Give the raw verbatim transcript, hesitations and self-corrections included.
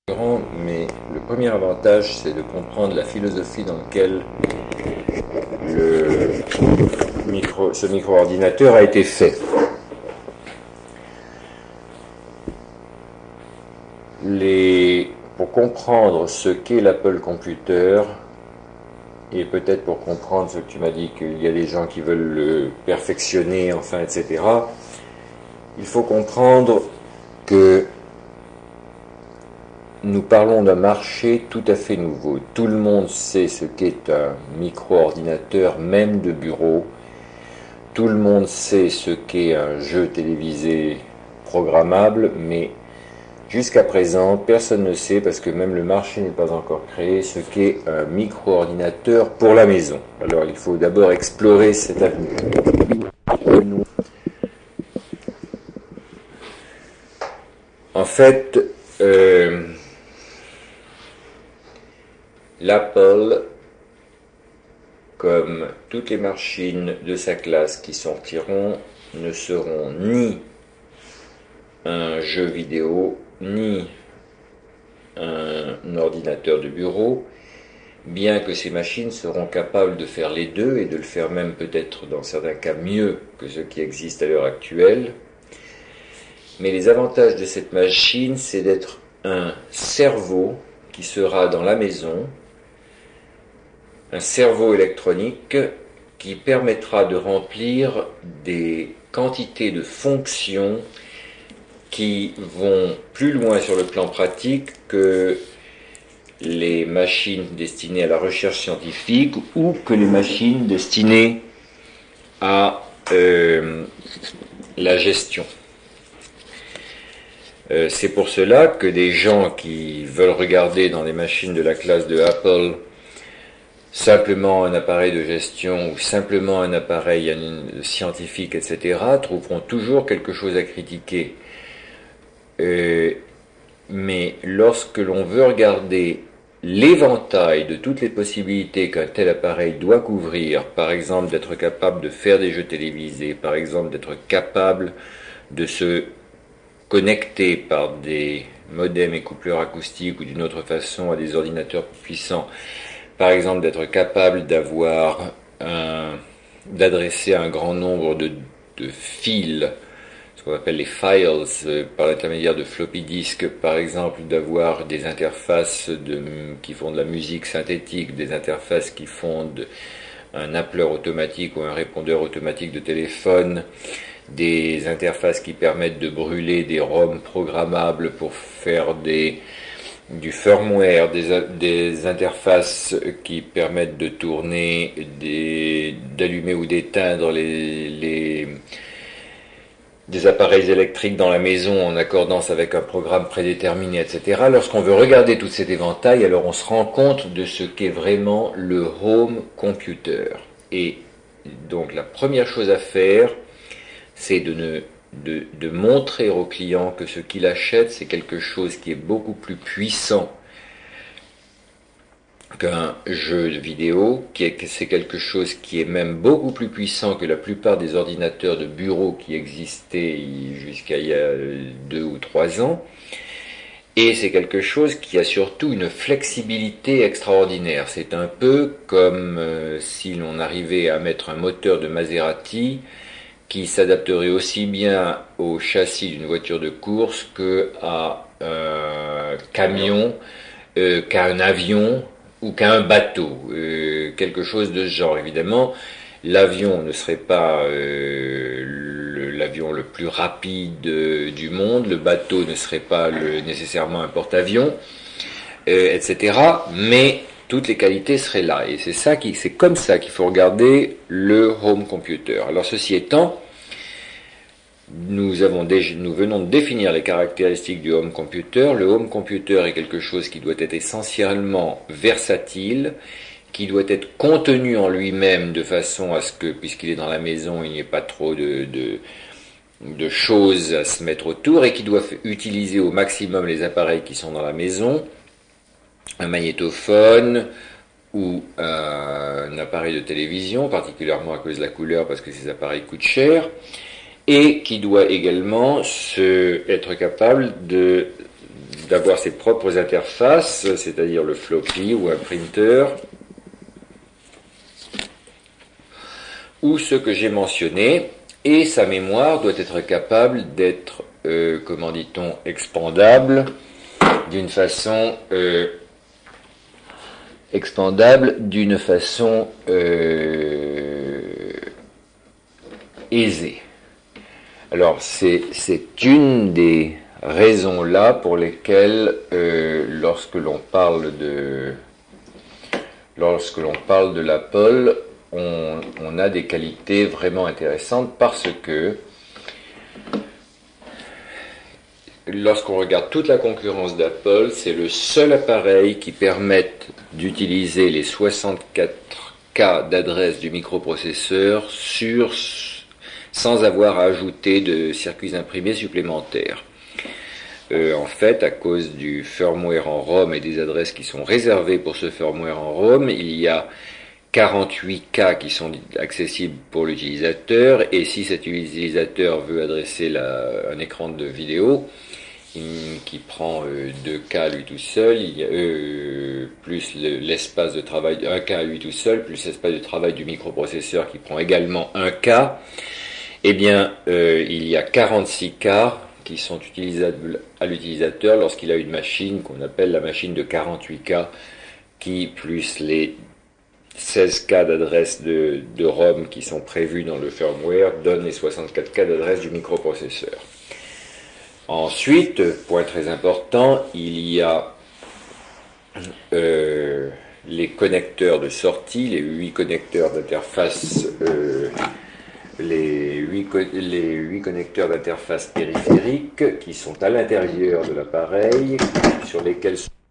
Mais le premier avantage, c'est de comprendre la philosophie dans laquelle le micro, ce micro-ordinateur a été fait. Les, pour comprendre ce qu'est l'Apple Computer, et peut-être pour comprendre ce que tu m'as dit, qu'il y a des gens qui veulent le perfectionner, enfin, et cetera, il faut comprendre que nous parlons d'un marché tout à fait nouveau. Tout le monde sait ce qu'est un micro-ordinateur, même de bureau. Tout le monde sait ce qu'est un jeu télévisé programmable, mais jusqu'à présent, personne ne sait, parce que même le marché n'est pas encore créé, ce qu'est un micro-ordinateur pour la maison. Alors il faut d'abord explorer cet avenir. En fait, euh, l'Apple, comme toutes les machines de sa classe qui sortiront, ne seront ni un jeu vidéo, ni un ordinateur de bureau, bien que ces machines seront capables de faire les deux et de le faire même peut-être dans certains cas mieux que ce qui existe à l'heure actuelle. Mais les avantages de cette machine, c'est d'être un cerveau qui sera dans la maison, un cerveau électronique qui permettra de remplir des quantités de fonctions qui vont plus loin sur le plan pratique que les machines destinées à la recherche scientifique ou que les machines destinées à euh, la gestion. Euh, c'est pour cela que des gens qui veulent regarder dans les machines de la classe de Apple simplement un appareil de gestion ou simplement un appareil scientifique, et cetera, trouveront toujours quelque chose à critiquer. Euh, mais lorsque l'on veut regarder l'éventail de toutes les possibilités qu'un tel appareil doit couvrir, par exemple d'être capable de faire des jeux télévisés, par exemple d'être capable de se connecter par des modems et coupleurs acoustiques ou d'une autre façon à des ordinateurs puissants, par exemple d'être capable d'avoir un, d'adresser un grand nombre de, de fils, ce qu'on appelle les files, euh, par l'intermédiaire de floppy disks, par exemple d'avoir des interfaces de, qui font de la musique synthétique, des interfaces qui font de, un appeleur automatique ou un répondeur automatique de téléphone, des interfaces qui permettent de brûler des ROM programmables pour faire des, du firmware, des, des interfaces qui permettent de tourner, des, d'allumer ou d'éteindre les, les, des appareils électriques dans la maison en accordance avec un programme prédéterminé, et cetera. Lorsqu'on veut regarder tout cet éventail, alors on se rend compte de ce qu'est vraiment le home computer. Et donc la première chose à faire, c'est de, ne, de, de montrer au client que ce qu'il achète, c'est quelque chose qui est beaucoup plus puissant qu'un jeu vidéo, qui est, c'est quelque chose qui est même beaucoup plus puissant que la plupart des ordinateurs de bureau qui existaient jusqu'à il y a deux ou trois ans, et c'est quelque chose qui a surtout une flexibilité extraordinaire. C'est un peu comme euh, si l'on arrivait à mettre un moteur de Maserati qui s'adapterait aussi bien au châssis d'une voiture de course qu'à un camion, euh, qu'à un avion ou qu'à un bateau, euh, quelque chose de ce genre. Évidemment, l'avion ne serait pas euh, le, l'avion le plus rapide euh, du monde, le bateau ne serait pas le, nécessairement un porte-avions, euh, et cetera. Mais toutes les qualités seraient là, et c'est ça qui, c'est comme ça qu'il faut regarder le home computer. Alors ceci étant, nous avons déjà, nous venons de définir les caractéristiques du home computer. Le home computer est quelque chose qui doit être essentiellement versatile, qui doit être contenu en lui-même de façon à ce que, puisqu'il est dans la maison, il n'y ait pas trop de, de, de choses à se mettre autour, et qui doit utiliser au maximum les appareils qui sont dans la maison, un magnétophone ou un appareil de télévision, particulièrement à cause de la couleur, parce que ces appareils coûtent cher, et qui doit également se, être capable de d'avoir ses propres interfaces, c'est-à-dire le floppy ou un printer, ou ce que j'ai mentionné, et sa mémoire doit être capable d'être, euh, comment dit-on, expandable d'une façon euh, expandable d'une façon euh, aisée. Alors c'est c'est une des raisons là pour lesquelles euh, lorsque l'on parle de lorsque l'on parle de l'Apple, on, on a des qualités vraiment intéressantes parce que lorsqu'on regarde toute la concurrence d'Apple, c'est le seul appareil qui permette d'utiliser les soixante-quatre K d'adresse du microprocesseur sur, sans avoir à ajouter de circuits imprimés supplémentaires. Euh, en fait, à cause du firmware en ROM et des adresses qui sont réservées pour ce firmware en ROM, il y a quarante-huit K qui sont accessibles pour l'utilisateur, et si cet utilisateur veut adresser la, un écran de vidéo qui prend euh, deux K lui tout seul, il y a, euh, plus le, l'espace de travail, un K lui tout seul, plus l'espace de travail du microprocesseur qui prend également un K, eh bien euh, il y a quarante-six K qui sont utilisables à l'utilisateur lorsqu'il a une machine qu'on appelle la machine de quarante-huit K, qui plus les seize K d'adresse de, de ROM qui sont prévus dans le firmware donne les soixante-quatre K d'adresse du microprocesseur. Ensuite, point très important, il y a euh, les connecteurs de sortie, les huit connecteurs d'interface, euh, les huit les huit connecteurs d'interface périphérique qui sont à l'intérieur de l'appareil, sur lesquels sont